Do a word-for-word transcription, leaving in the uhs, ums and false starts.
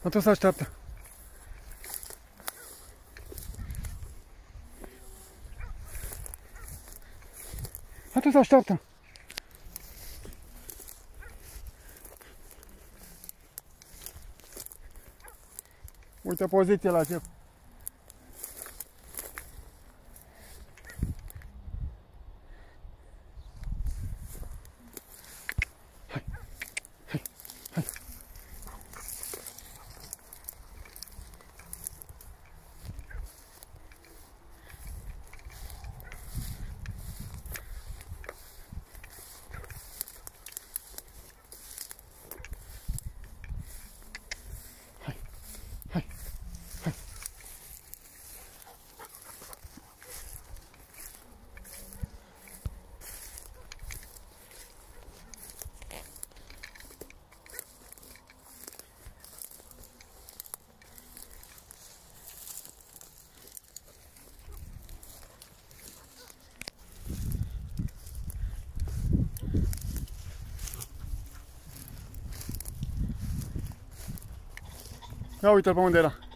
Atunci se așteaptă. Atunci se așteaptă. Uite poziția la chef. Hai, hai, hai. Ia uite-l pe unde era.